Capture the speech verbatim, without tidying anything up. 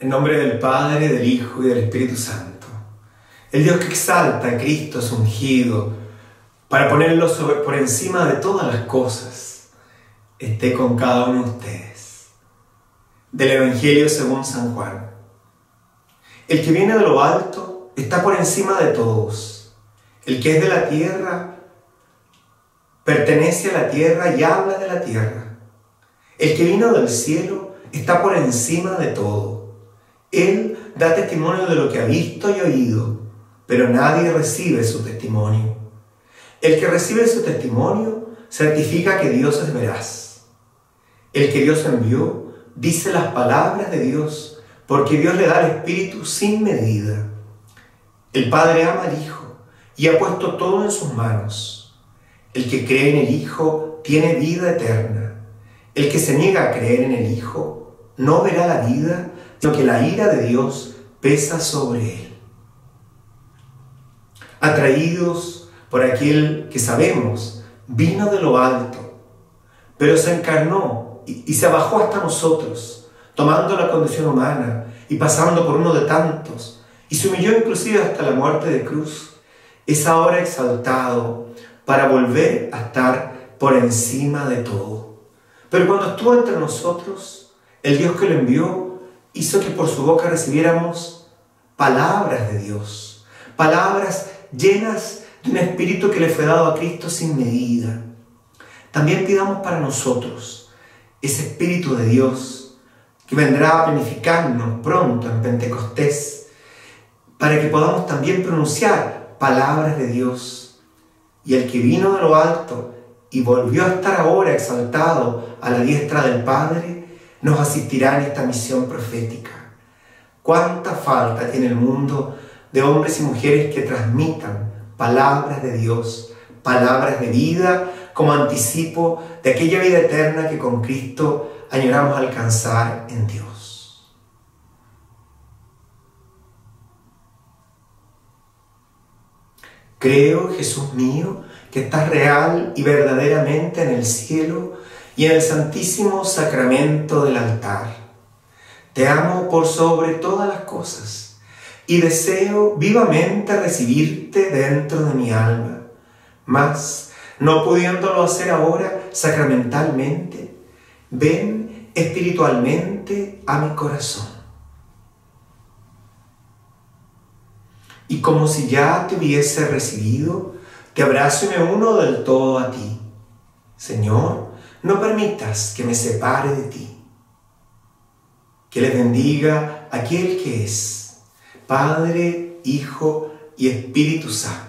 En nombre del Padre, del Hijo y del Espíritu Santo. El Dios que exalta a Cristo su ungido para ponerlo sobre, por encima de todas las cosas, esté con cada uno de ustedes. Del Evangelio según San Juan. El que viene de lo alto está por encima de todos. El que es de la tierra pertenece a la tierra y habla de la tierra. El que vino del cielo está por encima de todo. Él da testimonio de lo que ha visto y oído, pero nadie recibe su testimonio. El que recibe su testimonio certifica que Dios es veraz. El que Dios envió dice las palabras de Dios, porque Dios le da el Espíritu sin medida. El Padre ama al Hijo y ha puesto todo en sus manos. El que cree en el Hijo tiene vida eterna. El que se niega a creer en el Hijo no verá la vida, sino que la ira de Dios pesa sobre él. Atraídos por aquel que sabemos vino de lo alto, pero se encarnó y, y se bajó hasta nosotros, tomando la condición humana y pasando por uno de tantos, y se humilló inclusive hasta la muerte de cruz, es ahora exaltado para volver a estar por encima de todo. Pero cuando estuvo entre nosotros, el Dios que lo envió hizo que por su boca recibiéramos palabras de Dios, palabras llenas de un espíritu que le fue dado a Cristo sin medida. También pidamos para nosotros ese Espíritu de Dios que vendrá a planificarnos pronto en Pentecostés, para que podamos también pronunciar palabras de Dios. Y el que vino de lo alto y volvió a estar ahora exaltado a la diestra del Padre, nos asistirá en esta misión profética. ¿Cuánta falta tiene el mundo de hombres y mujeres que transmitan palabras de Dios, palabras de vida, como anticipo de aquella vida eterna que con Cristo añoramos alcanzar en Dios? Creo, Jesús mío, que estás real y verdaderamente en el cielo y en el santísimo sacramento del altar. Te amo por sobre todas las cosas y deseo vivamente recibirte dentro de mi alma, mas, no pudiéndolo hacer ahora sacramentalmente, ven espiritualmente a mi corazón. Y como si ya te hubiese recibido, te abrazo y me uno del todo a ti. Señor, no permitas que me separe de ti. Que les bendiga aquel que es Padre, Hijo y Espíritu Santo.